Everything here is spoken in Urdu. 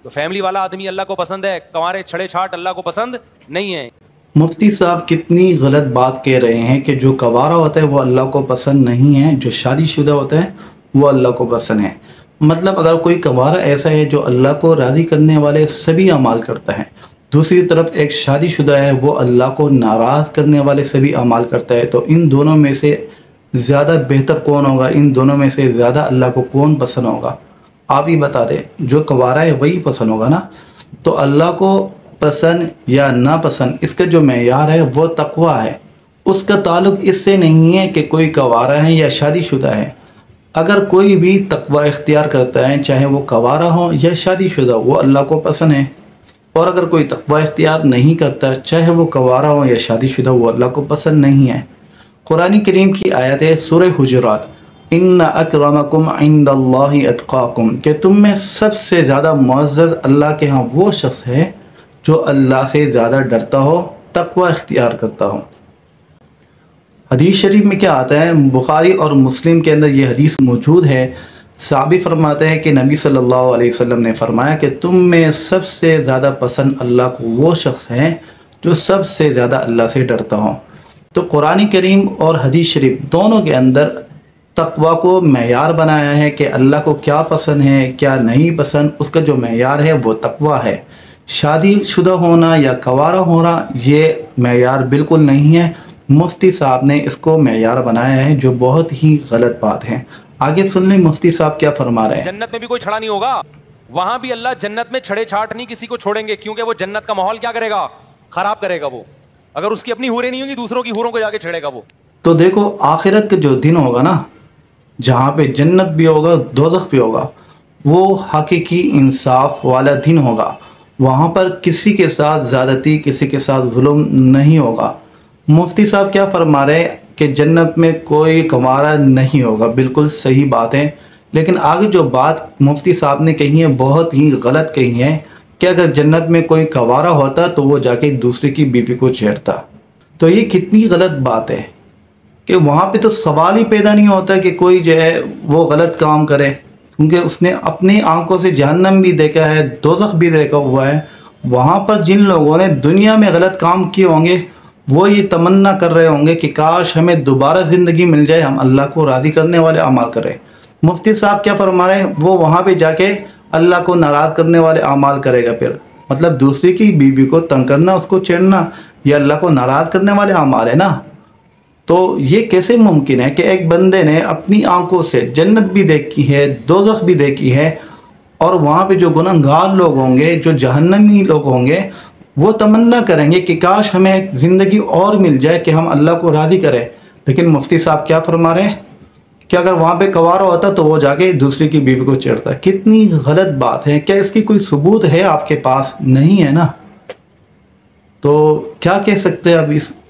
تو فیملی والا آدمی اللہ کو پسند ہے, کنوارے چھڑے چھاٹ اللہ کو پسند نہیں ہے. مفتی صاحب کتنی غلط بات کہہ رہے ہیں کہ جو کنوارا ہوتا ہے وہ اللہ کو پسند نہیں ہے, جو شادی شدہ ہوتا ہے وہ اللہ کو پسند ہے. مطلب اگر کوئی کنوارا ایسا ہے جو اللہ کو راضی کرنے والے سبھی اعمال کرتا ہے, دوسری طرف ایک شادی شدہ ہے وہ اللہ کو ناراض کرنے والے سبھی اعمال کرتا ہے, تو ان دونوں میں سے زیادہ بہتر کون ہوگا؟ ان دونوں میں سے زیادہ اللہ کو کون پسند ہوگا؟ آپ ہی بتا دیں. جو کنوارا ہے وہی پسند ہوگا نا. تو اللہ کو پسند یا ناپسند اس کا جو معیار ہے وہ تقویٰ ہے. اس کا تعلق اس سے نہیں ہے کہ کوئی کنوارا ہے یا شادی شدہ ہے. اگر کوئی بھی تقویٰ اختیار کرتا ہے, چاہے وہ کنوارا ہو یا شادی شدہ, وہ اللہ کو پسند ہے. اور اگر کوئی تقویٰ اختیار نہیں کرتا, چاہے وہ کنوارا ہو یا شادی شدہ, وہ اللہ کو پسند نہیں ہے. قرآن کریم کی آیت ہے سورہ حجرات, ان اکرمکم عند اللہ اتقاکم, کہ تم میں سب سے زیادہ معزز اللہ کے ہاں وہ شخص ہے جو اللہ سے زیادہ ڈرتا ہو, تقویٰ اختیار کرتا ہو. حدیث شریف میں کیا آتا ہے؟ بخاری اور مسلم کے اندر یہ حدیث موجود ہے. صحابی فرماتے ہیں کہ نبی صلی اللہ علیہ وسلم نے فرمایا کہ تم میں سب سے زیادہ پسند اللہ کو وہ شخص ہے جو سب سے زیادہ اللہ سے ڈرتا ہو. تو قرآن کریم اور حدیث شریف دونوں کے اندر تقویٰ کو معیار بنایا ہے کہ اللہ کو کیا پسند ہے کیا نہیں پسند, اس کا جو معیار ہے وہ تقویٰ ہے. شادی شدہ ہونا یا کنوارا ہونا یہ معیار بالکل نہیں ہے. مفتی صاحب نے اس کو معیار بنایا ہے, جو بہت ہی غلط بات ہے. آگے سن لیں مفتی صاحب کیا فرما رہے ہیں. جنت میں بھی کوئی چھڑا نہیں ہوگا, وہاں بھی اللہ جنت میں چھڑے چھاٹ نہیں کسی کو چھوڑیں گے, کیونکہ وہ جنت کا ماحول کیا کرے گا؟ خراب کرے گا. وہ اگر اس کی اپنی حوریں نہیں ہوں گی, دوسروں کی حوروں کو جا کے چھڑے گا وہ. تو دیکھو آخرت کا جو دن ہوگا نا, جہاں پہ جنت بھی ہوگا دوزخ بھی ہوگا, وہ حقیقی انصاف والا دن ہوگا. وہاں پر کسی کے ساتھ زیادتی, کسی کے ساتھ ظلم نہیں ہوگا. مفتی صاحب کیا فرما رہے ہیں کہ جنت میں کوئی کنوارا نہیں ہوگا, بالکل صحیح بات ہے. لیکن آگے جو بات مفتی صاحب نے کہی ہے بہت ہی غلط کہی ہے کہ اگر جنت میں کوئی کنوارا ہوتا تو وہ جا کے دوسرے کی بیوی کو چھیڑتا. تو یہ کتنی غلط بات ہے کہ وہاں پہ تو سوال ہی پیدا نہیں ہوتا کہ کوئی جو ہے وہ غلط کام کرے, کیونکہ اس نے اپنی آنکھوں سے جہنم بھی دیکھا ہے, دوزخ بھی دیکھا ہوا ہے. وہاں پر جن لوگوں نے دنیا میں غلط کام کیے ہوں گے وہ یہ تمنا کر رہے ہوں گے کہ کاش ہمیں دوبارہ زندگی مل جائے, ہم اللہ کو راضی کرنے والے اعمال کریں. مفتی صاحب کیا فرما رہے ہیں؟ وہ وہاں پہ جا کے اللہ کو ناراض کرنے والے اعمال کرے گا. پھر مطلب دوسری کی بیوی کو تنگ کرنا, اس کو چھیڑنا, یہ اللہ کو ناراض کرنے والے اعمال ہے نا. تو یہ کیسے ممکن ہے کہ ایک بندے نے اپنی آنکھوں سے جنت بھی دیکھی ہے, دوزخ بھی دیکھی ہے, اور وہاں پہ جو گنہگار لوگ ہوں گے, جو جہنمی لوگ ہوں گے, وہ تمنا کریں گے کہ کاش ہمیں ایک زندگی اور مل جائے کہ ہم اللہ کو راضی کریں. لیکن مفتی صاحب کیا فرما رہے ہیں کہ اگر وہاں پہ کنوارا ہوتا تو وہ جا کے دوسری کی بیوی کو چھیڑتا. کتنی غلط بات ہے. کیا اس کی کوئی ثبوت ہے آپ کے پاس؟ نہیں ہے نا. تو کیا کہہ سکتے ہیں اب اس